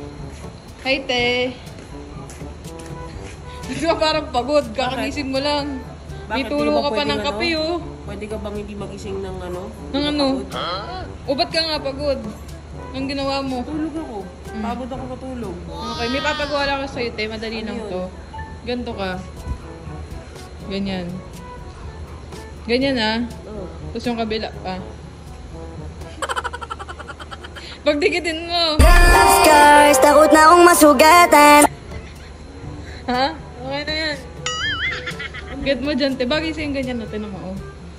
Hi, te. Hindi ka parang pagod. Kakagising mo lang. May tulo ka pa ng kape, oh. Pwede ka bang hindi magising ng ano? Ng ano? O, ba't ka nga pagod? Anong ginawa mo? Tulog ako. Pagod ako matulog. Okay, may papagawa lang ako sa'yo, te. Madali lang to. Ganto ka. Ganyan. Ganyan, ah. Tapos yung kabila pa. Pagdikitin mo. Scars, takot na akong masugatan. Ha? Okay na yan. Get mo dyan, te. Bagay sa'yo yung ganyan na, tinan mo, oh.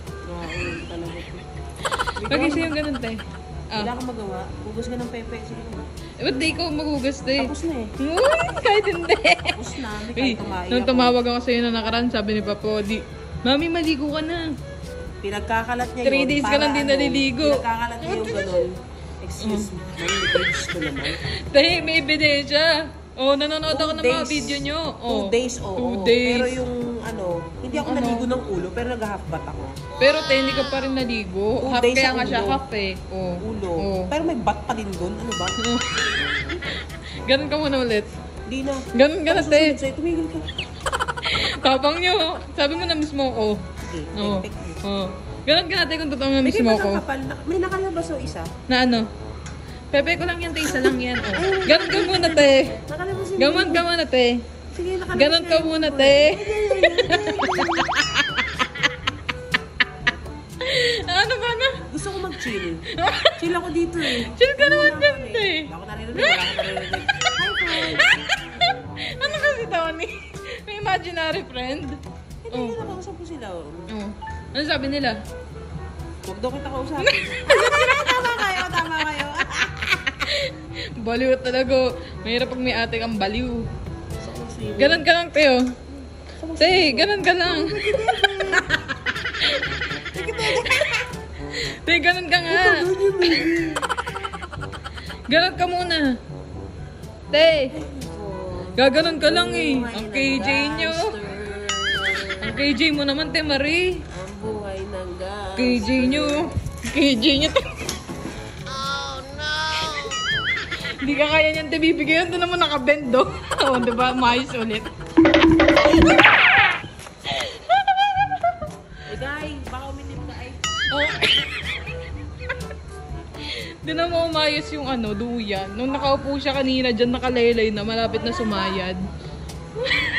Bagay sa'yo yung ganun, te. Wala kang magawa. Hugas ka ng pepe. Sige naman. Ba't di ikaw maghugas, te? Tapos na eh. Kahit hindi. Tapos na. Hindi kahit tumayo. Nung tumawag ako sa'yo na nakaraan, sabi ni Papo, Mami, maligo ka na. Pinagkakalat niya 3 days ka lang din naliligo. Pinagkakalat niya yung gano'n. Excuse me. Naliligo ko naman. Te, may ebidensya. Oh, nanonood ako ng mga video nyo. 2 days, oo. 2 days. Pero yung ano, hindi ako naligo ng ulo, pero nag-half-bath ako. Pero te, hindi ka pa rin naligo. 2 Half days kaya sa nga siya, ulo. half eh. Oh. Ulo. Oh. Pero may bath pa din doon. Ano ba? Ganun ka muna ulit. Di na. Ganun, te. Sa'yo, tumigil ka. Tapang nyo. Sabi mo na mismo ko. Sige, Oo. perfect. Oh. Ganun ka natin kung totoo na May mismo iba ko. ng kapal na. May nakalabas o isa? Na ano? Pepe ko lang yan, te. Isa lang yan. Oh. Ganun ka muna, te. Nakalabas yun. Gaman ka muna, te. Sige, nakalabas Ganon ka muna, te. Ano ba na? Gusto ko mag-chill. Chill ako dito eh. Chill ka naman dyan, te. Wala ko naririnig. Wala ko naririnig. Hi, friend. Ano kasi, Tony? May imaginary friend? Hindi na nakausap ko sila. Oh. Ano sabi nila? Huwag daw kita kausapin. Tama kayo. Baliw talaga. Mahirap pag may ate kang baliw. Ganon ka lang, te, oh. Te, ganon ka lang. Te, ganon ka nga. Ganon ka muna. Te. Gaganon ka lang eh. Ang KJ nyo. Ang KJ mo naman, te, Marie. Ang buhay ng gas. KJ nyo. KJ nyo, te. Hindi ka kaya niyan, te, bibigyan. Doon naman nakabend, do. O, diba? Maayos ulit. Guys, baka umilim ka ay. Oh. Doon naman umayos yung ano, duyan. Nung nakaupo siya kanina dyan, nakalaylay na, malapit na sumayad.